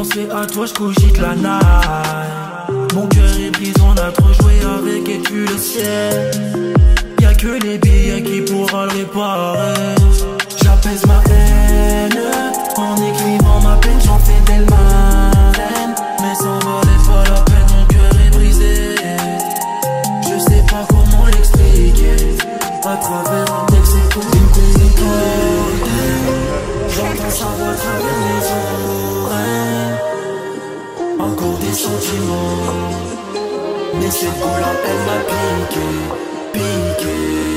penser à toi, je cogite la night. Mon cœur est brisé, on a trop joué avec et tu le sais. Y'a que les billets qui pourra le réparer. J'apaise ma haine en écrivant ma peine, j'en fais d'elle ma reine. Mais ça valait pas la peine, mon cœur est brisé. Je sais pas comment l'expliquer. À travers un texte c'est compliqué. J'entends sa voix à travers mes oreilles. Encore des sentiments, mais cette boule-là elle m'a piqué, piqué.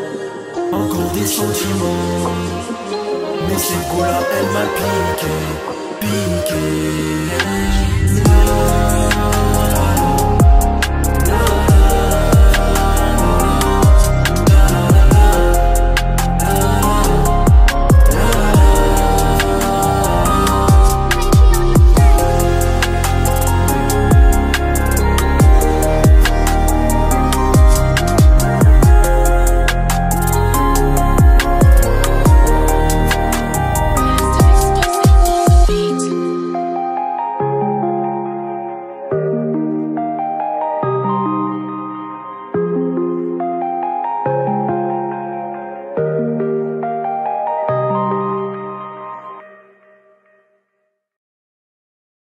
Encore des sentiments, mais cette goût-là, elle m'a piqué.